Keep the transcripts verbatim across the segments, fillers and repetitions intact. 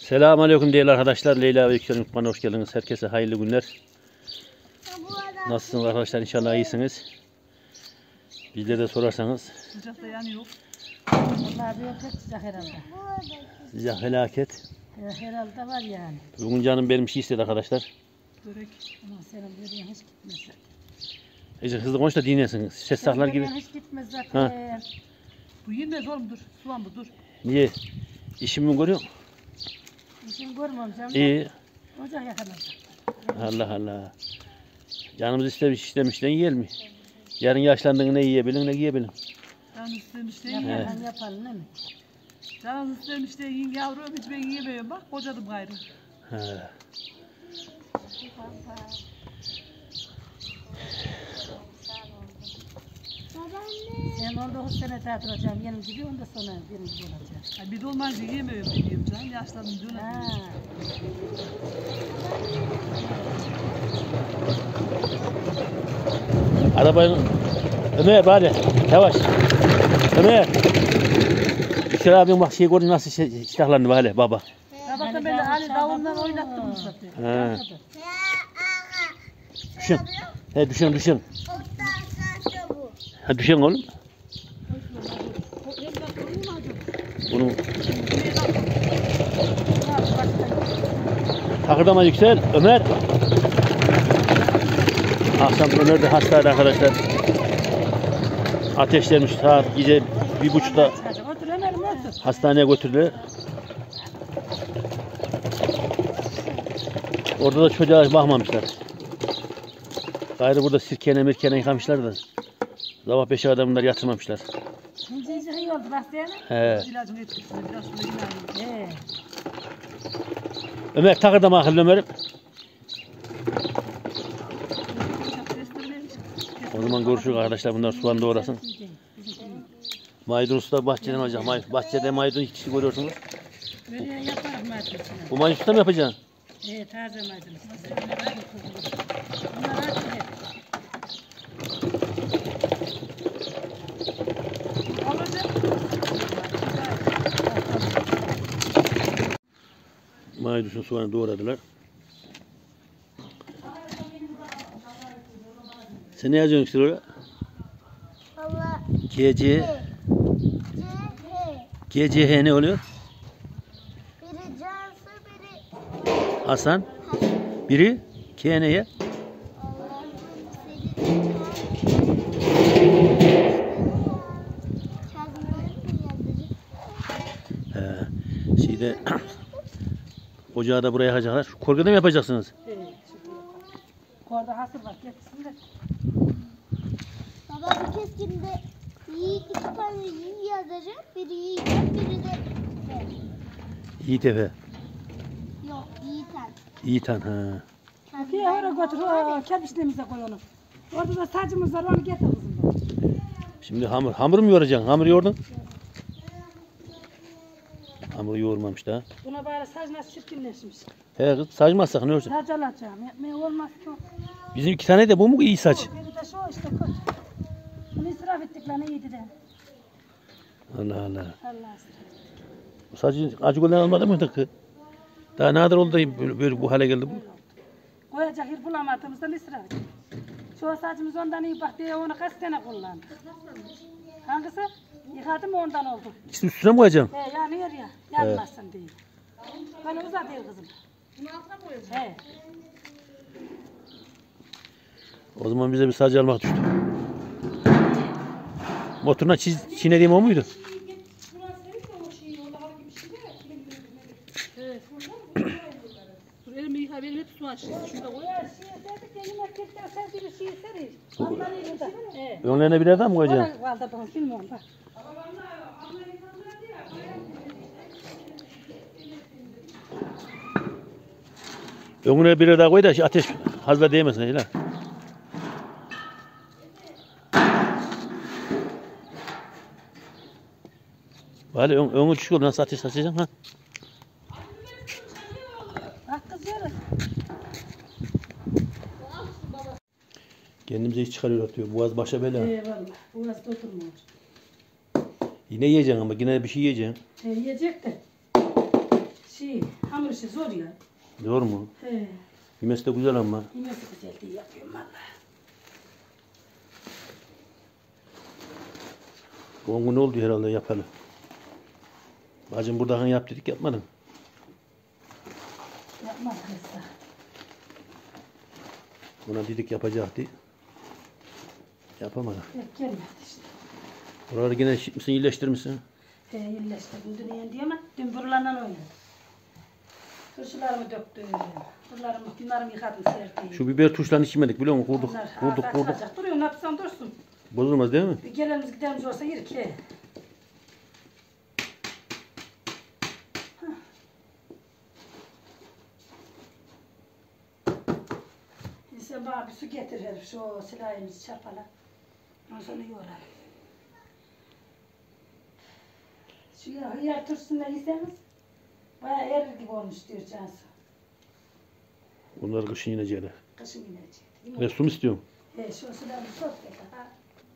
Selamünaleyküm değerli arkadaşlar. Leyla ve Yüksel'in mutfağına hoş geldiniz. Herkese hayırlı günler. Nasılsınız arkadaşlar? İnşallah iyisiniz. Bizlere de sorarsanız. Sıcakta yanıyor. Vallahi bir yok sıcak herhalde. Sıcak felaket. Herhalde var yani. Bugün canım benim şey istedi arkadaşlar. Börek. Ama senin böreğin hiç gitmez zaten. İyice hızlı konuş da dinlesin. Ses saklar gibi. Hiç gitmez zaten. Bu yenmez oğlum dur. Soğan bu dur. Niye? İşimi görüyor musun? İşin görmem canım. İyi. Ocak yakamaz. Allah Allah. Canımız istemiş istemişten yiyelim. Yarın yaşlandığında ne yiyebilin ne yiyebilin. Canım istemiş de Yaparım yiyin. yapalım değil mi? Canım istemiş de yiyin yavrum. Hiç ben yiyemiyorum bak. Kocadım gayrı. He. Sen on dokuz sene tatil olacağım. Benim gibi ondan sonra benim gibi olacağım. Ha, bir de olmaz yiyemiyorum ben diyeyim canım. Yaşlandım diyorlar. Ha. Arabanın Ömer bari yavaş. Ömer. Yüksel abim bak şey gördün nasıl şey, silahlandı bari baba. Sabahtan beri Ali davuldan oynattım bu sefer. He. Düşün. He düşün düşün. Ha düşün oğlum. Bunu takırdama Yüksel. Ömer. Akşam Ömer de hastaydı arkadaşlar. Ateşlenmiş saat gece bir buçukta Otur Ömer'im otur. hastaneye götürdüler. Orada da çocuğa bakmamışlar. Gayrı burada sirkene mirkene yıkamışlar da. Sabah beşe kadar bunlar yatırmamışlar. Şimdi iyice iyi oldu bak yani. He. İlacın etkisini biraz sonra ilerliyor. He. Ömer takırdama akıllı Ömer'im. O zaman görüşürüz arkadaşlar. Bunlar soğan doğrasın. Maydanoz da bahçeden alacağım. May bahçede maydanoz ikisi görüyorsunuz. Böreği yaparım maydanoz. Bu maydanozu da mı yapacaksın? He taze maydanoz. Bunlar artık hep. Maydanozun soğanı doğradılar. Sen ne yazıyorsun işte oraya? Allah G C C H G C H ne oluyor? biri Cansu biri Hasan. Biri K neye? Allah'ım seni He. Şeyde ocağı da buraya yakacaklar. Şu korkuda mı yapacaksınız? He. Orada hasır var. Getirsin de. Baba bu keskinde iyi iki tane iyi yazacak. Biri yiyecek, biri de Yiğit Efe. yok Yiğiten. Yiğitan ha. Ki oraya götür. O kepişliğimize koy onu. Orada da sacımız var. Onu getir kızım. Şimdi hamur. Hamur mu yoğuracaksın? Hamur yoğurdun. Hamuru yoğurmamış daha. Buna bari saç nasıl çirkinleşmiş. He kız saçmazsak ne olacak? Saç alacağım. Yapmaya olmaz ki. Bizim iki tane de bu mu iyi saç? Biri de şu işte kötü. Bunu israf ettik lan iyiydi de. Allah Allah. Allah aşkına. Bu saçı acı golden almadı mı kız? Daha nadir oldu da böyle, böyle bu hale geldi bu. Koyacak yer bulamadığımızdan israf ettik. Şu saçımız ondan iyi bak diye onu kaç sene kullandık. Hangisi? Yıkadım ondan oldu. İşte üstüne mi koyacaksın? He yanıyor ya. Yanmasın diye. Böyle uzatıyor kızım. He. O zaman bize bir saç almak düştü. Motoruna çiz, çiğnediğim o muydu? Dur elimi yıka benim hep su açtı. Şurada koy. Ya şey dedik ya yemeklikler sevdiği bir şey isteriz. Ondan iyi de. He. Önlerine bir yerden mi koyacaksın? Ona kaldırdım bilmiyorum bak. Önüne bir yer daha koy da ateş fazla değmesin. Öyle. Vali ön, önü çıkıyor. Nasıl ateş açacaksın ha? Bak kız yürü. Kendimize iş çıkarıyor atıyor. Boğaz başa bela. Eyvallah. Burası da oturmuyor. Yine yiyeceksin ama yine bir şey yiyeceksin. E, yiyecek de. Şey, hamur işi zor ya. Zor mu? He. Yemesi de güzel ama. Yemesi güzel diye yapıyorum valla. on gün oldu herhalde yapalı. Bacım burada hani yap dedik yapmadın. Yapmadık hızla. Buna dedik yapacaktı. Yapamadık. Hep gelmedi işte. Buraları yine şitmişsin, iyileştirmişsin. He iyileştirdim dün yendi ama dün buralarla oynadım. Turşularımı döktüm. Buralarımı, bunlarımı yıkadım serdim. Şu biber tuşlarını içmedik biliyor musun? Kurduk, Onlar kurduk, ağzı kurduk. açılacak. Duruyor, ne yapsan dursun. Bozulmaz değil mi? Bir gelenimiz gidenimiz olsa yer ki. Sen bana bir su getir herif şu silahımızı çarpala. Ondan sonra yorar. Şu ya hıyar turşusunu yeseniz bayağı erir gibi olmuş diyor Cansu. Bunlar kışın yiyecekler. Kışın inecek. Ve su mu istiyorum? He şu silahımızı sok getir. Ha.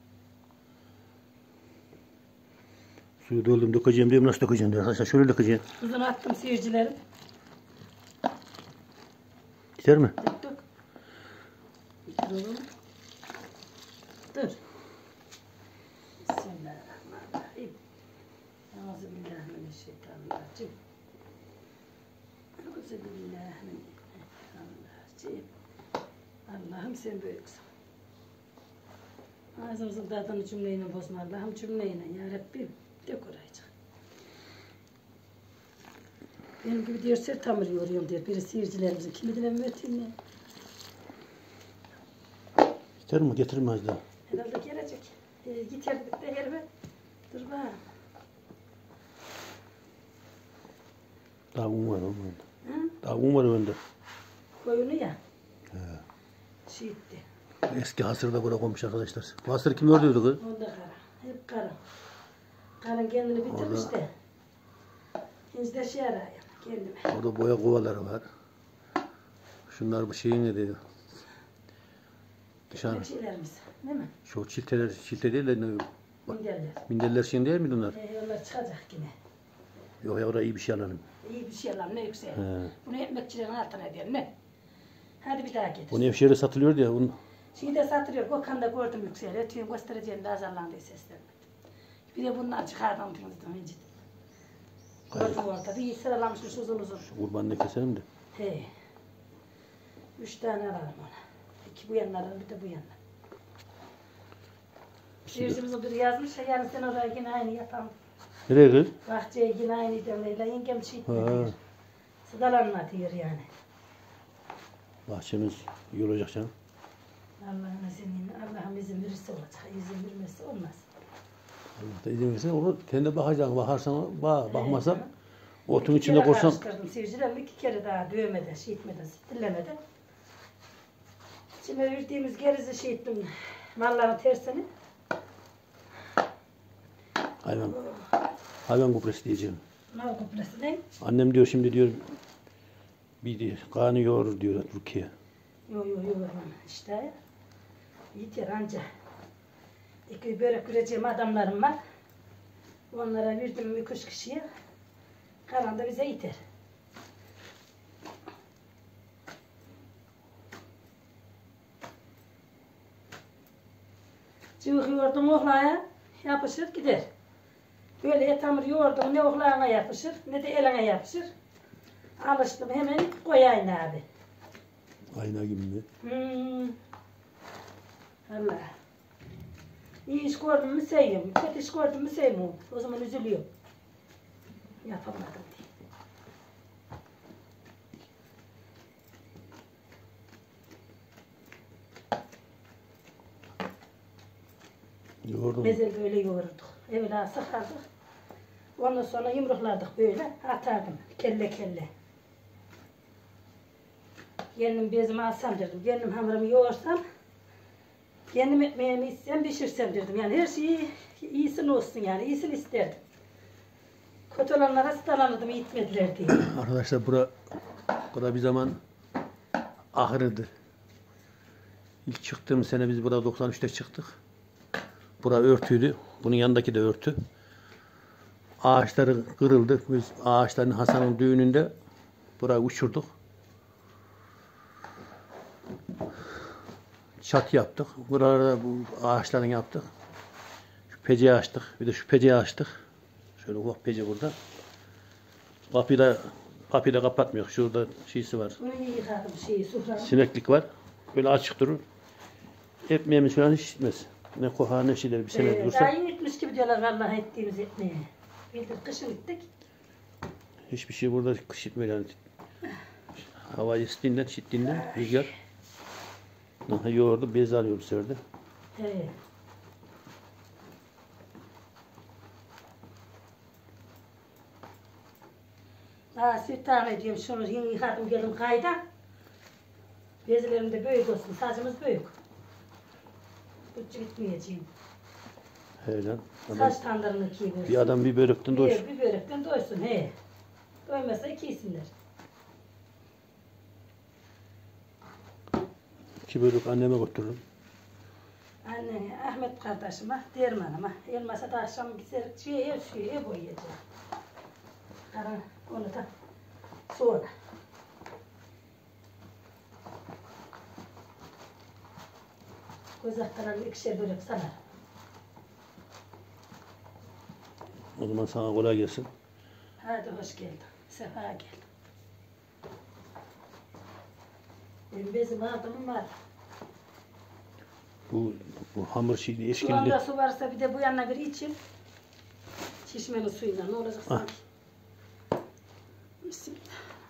Suyu doldum dökeceğim diyorum, nasıl dökeceğim diyor. Arkadaşlar şöyle dökeceğim. Uzun attım seyircilerim. Gider mi? Dök dök. Dur oğlum. Dur. Bismillahirrahmanirrahim. Euzubillahimineşşeytanirracim. Euzubillahimineşşeytanirracim. Allah'ım sen büyüksün. Ağzımızın tadını cümleyle bozma Allah'ım cümleyle ya Rabbim. Dök orayacak. Benim gibi diyor ser tamır yoruyorum diyor. Biri seyircilerimizin kimi dilemi öteyim ya. Gider mi? Getirmez daha. Herhalde gelecek. E, git yerdik de herbe. Dur bak. Daha un var onun. Hı? Daha un var önde. Koyunu ya. He. Şiitti. Eski hasırda burada koymuş arkadaşlar. Bu hasır kim ördüydü kız? Onda kara. Hep kara. Karın kendini bitirmiş Orada- de. Şimdi de şey arayayım kendime. Orada boya kovaları var. Şunlar bu şeyin ne diyor? Dışarı. Keçilerimiz. Değil mi? Şu çilteler, çilte değil de ne? Minderler. Minderler şeyin değil mi bunlar? E, onlar çıkacak yine. Yok ya oraya iyi bir şey alalım. İyi bir şey lan ne yüksel. He. Bunu ekmekçilerin altına diyelim ne? Hadi bir daha getir. Bu Nevşehir'de satılıyor ya. Onun... Şimdi de satılıyor. Gökhan'da gördüm yüksel. Ötüyüm göstereceğim de azarlandığı seslenmedi. Bir de bundan çıkardım tümüzden incit. Gördüm orada. Bir sıralamışmış uzun uzun. Şu kurbanını keselim de. He. Üç tane alalım ona. İki bu yanlardan bir de bu yanlar. Seyircimizin biri yazmış ya yani sen oraya yine aynı yapalım. Nereye kız? Bahçeye yine aynı demleyle yengem şey Ha. diyor. Sıdalanma diyor yani. Bahçemiz iyi olacak canım. Allah'ın izniyle, Allah'ın izin verirse olacak. İzin vermezse olmaz. Allah da izin verirse onu kendi bakacaksın. Bakarsan bak, bakmazsan He. otun İki içinde kere korsan. karıştırdım seyircilerimi iki kere daha dövmeden, şey etmeden, stillemeden. Şimdi verdiğimiz gerizi şey ettim, malların tersini. Hayvan. Hayvan gübresi diyeceğim. Mal kuplesi ne? Annem diyor şimdi diyor bir diyor, kanı yoğurur diyor Rukiye. Yo yo yo işte. Yeter anca. İki börek göreceğim adamlarım var. Onlara verdim bir kuş kişiye. Kalan da bize yeter. Cıvık yoğurdum oğlaya yapışır gider. Böyle et hamur yoğurdum ne oğlana yapışır ne de eline yapışır. Alıştım hemen koyayım abi. Ayna gibi mi? Hmm. Allah. İyi iş gördüm mü seveyim. Kötü iş gördüm mü sevmiyorum. O zaman üzülüyorum. Yapamadım diye. Yoğurdum. Bezel böyle yoğurduk. Evvela sıkardık. Ondan sonra yumruklardık böyle. Atardım. Kelle kelle. Kendim bezimi alsam derdim. Kendim hamurumu yoğursam. Kendim ekmeğimi içsem pişirsem derdim. Yani her şeyi iyisini olsun yani. İyisini isterdim. Kötü olanlara sıtalanırdım. Gitmediler diye. Arkadaşlar bura, bura bir zaman ahırıdı. İlk çıktığım sene biz burada doksan üçte çıktık. Bura örtüydü. Bunun yanındaki de örtü. Ağaçları kırıldı. Biz ağaçların Hasan'ın düğününde Burayı uçurduk. Çatı yaptık. Buralarda bu ağaçlarını yaptık. Şu peceyi açtık. Bir de şu peceyi açtık. Şöyle ufak pece burada. Kapıyı da, kapıyı da kapatmıyor. Şurada şeysi var. Bunu iyi yıkadım şeyi, sufranı. Sineklik var. Böyle açık durur. Ekmeğimiz falan hiç gitmez. Ne koha ne şeyler bir sene Ee, durursa daha yeni gitmiş gibi diyorlar vallahi ettiğimiz etmeye. Bildir kışın gittik. hiçbir şey burada kış gitmiyor yani. Hava estiğinden, şittiğinden rüzgar. Daha yoğurdu, bez alıyor bu sefer de. Evet. Daha süt tahmin ediyorum şunu yeni yıkadım geldim kayda. Bezlerim de büyük olsun, saçımız büyük. Bütçü gitmeyeceğim. Öyle. Adam, Saç tandırını giy bir adam bir börekten doysun. Bir, bir börekten doysun he. Doymasa iki yesinler. İki börek anneme götürürüm. Anne, Ahmet kardeşime, Derman'ıma, Elmas'a da akşam gider, şeye, şeye boyayacağım. Karan, onu da sonra. Göz aktaran ikişer börek salar. O zaman sana kolay gelsin. Hadi hoş geldin, sefa geldin. Benim bezim aldım var. Bu, bu hamur şeyli, Şu eşkilli. anda su varsa bir de bu yanına bir için. Çeşmenin suyuyla ne olacak Ah. sanki. Bismillah.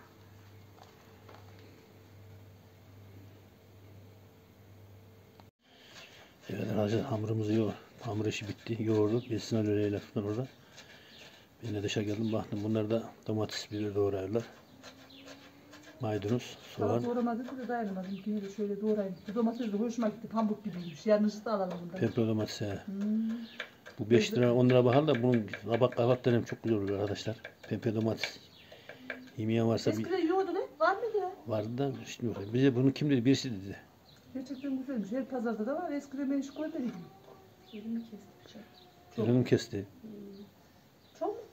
Evet arkadaşlar hamurumuzu yoğur. Hamur işi bitti. Yoğurduk. Besine löreyle tutan orada. Ben de dışarı geldim. Baktım bunlar da domates biber doğrayırlar. Maydanoz, Sabah soğan. doğramadım da dayanamadım. Yine de şöyle doğrayayım. Bu domates de hoşuma gitti. Pamuk gibiymiş. Yarın da alalım bundan. Pembe domates. he. Hmm. Bu beş lira on lira bahar da bunun kabak kabak denem çok güzel oluyor arkadaşlar. Pembe domates. Yemeyen varsa bir Eskiden yiyordu ne? Var mıydı ya? vardı da işte bize bunu kim dedi? Birisi dedi. Gerçekten güzelmiş. Her pazarda da var. Eskiden ben hiç görmedim. Elimi kestim. Çok. Elini kesti. Çok mu?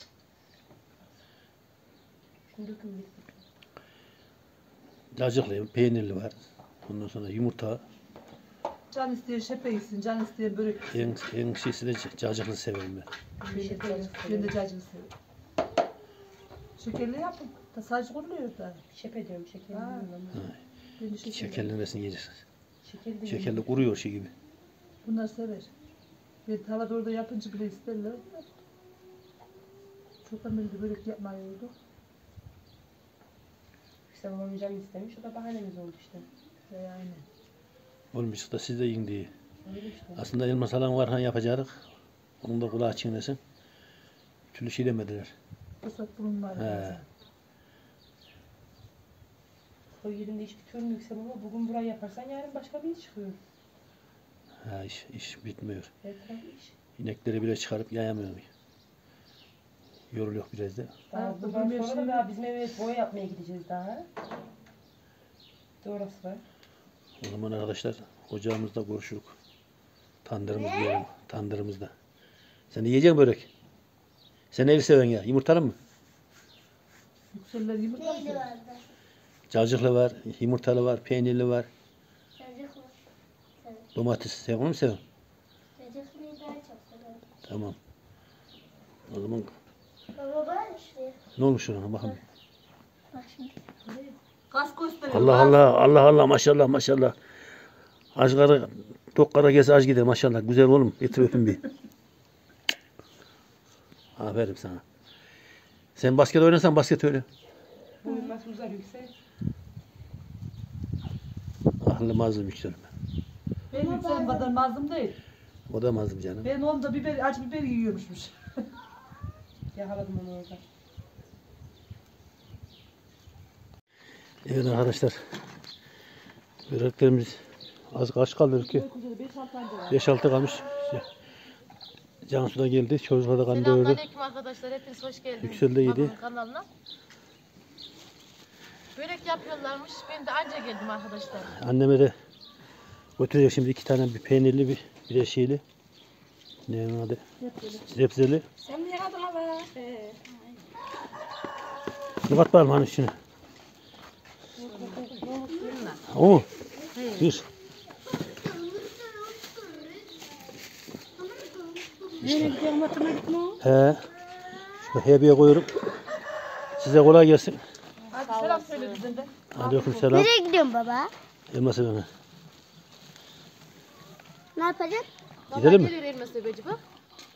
Cacıklı, peynirli var. Ondan sonra yumurta. Can isteyen şepe yesin. Can isteyen börek yesin. En, en şeysi de cacıklı severim ben. Ben de cacık- Ben de cacığı seviyorum. Şekerli yapın. Da sadece kuruluyor da. Şepe diyorum şekerli Ha. bilmiyorum. Ben de şekerli. Şekerli nesini yiyeceksiniz? Şekerli de Şekerli kuruyor şey gibi. Bunlar sever. Ben tavada orada yapınca bile isterler. Çok da ben de börek yapmıyordu. İşte babam canım istemiş. O da bahanemiz oldu işte. Ve yani. Olmuş da siz de yiyin diye. Öyle işte. Aslında elma salam var han yapacaktık. Onun da kulağı çiğnesin. Bir türlü şey demediler. Fırsat bulunmadı. He. bazen. O yerinde hiçbir türlü yüksek ama bugün burayı yaparsan yarın başka bir iş çıkıyor. Ha iş, iş bitmiyor. Her taraf iş. İnekleri bile çıkarıp yayamıyorum. Yoruluyor biraz da. Daha Ha, buradan bugün sonra bir da şey- daha bizim eve boya yapmaya gideceğiz daha. Doğrusu var. O zaman arkadaşlar ocağımızda görüşürük. Tandırımız diyelim. Tandırımızda. Sen de yiyeceksin börek. Sen neyi seven ya? Yumurtalı mı? Yükseller yumurta mı sever? vardı. Cacıklı var, yumurtalı var, peynirli var. Çocuk mu? Domates. Sen onu mu seviyorsun? Çocukluyu daha çok severim. Tamam. O zaman Baba var işte. ne olmuş ona bakalım. Bak şimdi. Kas gösteriyor. Allah kas. Allah Allah Allah maşallah maşallah. Aç kara tok kara gez aç gider maşallah. Güzel oğlum. Getir öpün bir. Aferin sana. Sen basket oynasan basket öyle. Bu nasıl uzar yüksek? Ahlı mazlum yükselme. Ben yükselim kadar mazlum değil. O da mazlum canım. Benim oğlum da biber, acı biber yiyormuşmuş. Yakaladım onu orada. Evet arkadaşlar. Böreklerimiz az kaç kaldı ki? beş altı kalmış. Cansu da geldi. Çocuklar da kan doyurdu. Selamünaleyküm arkadaşlar. Hepiniz hoş geldiniz. Yüksel de yedi. Babamın kanalına. Börek yapıyorlarmış. Ben de anca geldim arkadaşlar. Anneme de götürecek şimdi iki tane bir peynirli bir, bir de şeyli. Ne onun adı? Zepzeli. Sen niye kadına be? Bir kat var mı hani içine? O mu? Dur. Nereye gidiyorum otomatik mi? He. Şöyle hebeye koyuyorum. Size kolay gelsin. Hadi selam söyle bizden de. Aleyküm selam. Nereye gidiyorsun baba? Elma sevene. Ne yapacağız? Gidelim mi? Geliyor elma sebeci bak.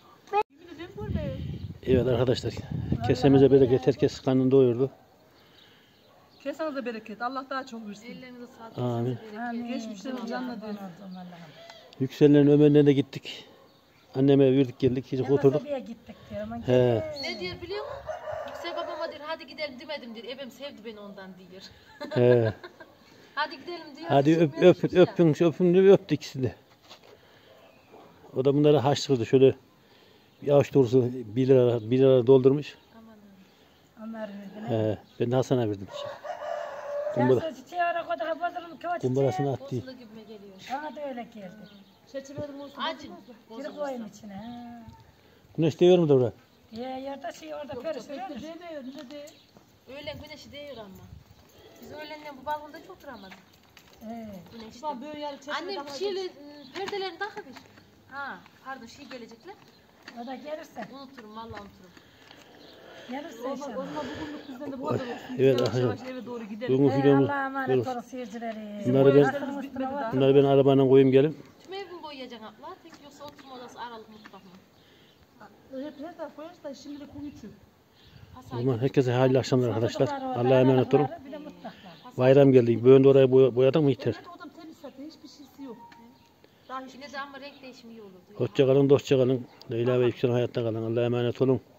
Evet arkadaşlar. Kesemize bereket. Herkes karnını doyurdu. Kesenize bereket. Allah daha çok versin. Ellerinize sağlık. Amin. Geçmişlerin canına diyor. Yükselenlerin Ömer'ine de gittik. Anneme verdik geldik. Hiç oturduk. Nereye gittik diyorum. He. Ne diyor biliyor musun? Yüksel babama diyor hadi gidelim demedim diyor. Ebem sevdi beni ondan diyor. He. Hadi gidelim diyor. Hadi öp, öp, öpün, öpün diye öptü ikisini de. O da bunları haşlıyordu. Şöyle bir avuç dolusu bir lira, bir lira doldurmuş. Onlar verdi. He. Ben de Hasan'a verdim. Kumbara, Sen çiçeği ara kadar bozulun köy çiçeği. kumbarasını attı. Bosna gibime geliyor. Bana da öyle geldi. Çeçilerim olsun. Acın. Geri koyayım içine. Ha. Güneş değiyor mu da orada? Ya yerde şey orada perişan. Ne diyor ne diyor. Öğlen güneşi değiyor ama. Biz öğlenle bu balkonda çok duramadık. He. Güneşte. Ulan böyle yarı çeçile Annem şeyle ıı, perdelerini takabilir. Ha pardon şey gelecekler. O da gelirse. Unuturum vallahi unuturum. Gelirse Onunla inşallah. bugünlük bizden de bu kadar olsun. Evet Yavaş arkadaşlar. yavaş eve doğru gidelim. Bugün He, videomuz Allah'a emanet olun seyircileri. Bunları ben- Aklımız bitmedi sıra daha. var. bunları ben arabayla koyayım gelin. Tüm ev mi boyayacaksın abla? Tek yoksa oturma odası aralık mutfak mı? Hep her taraf koyarız da şimdilik kum içi. O zaman herkese hayırlı akşamlar arkadaşlar. Çocuklar orada, Allah'a emanet olun. arabaları, bir de mutfak var. Bayram geldi. Bugün de orayı boya- boyadık mı yeter. Evet odam temiz zaten hiçbir şeysi yok. Daha hiç Yine de ama renk değişimi iyi olurdu. Hoşça kalın, dostça kalın. Leyla ve Yüksel hayatta kalın. Allah'a emanet olun.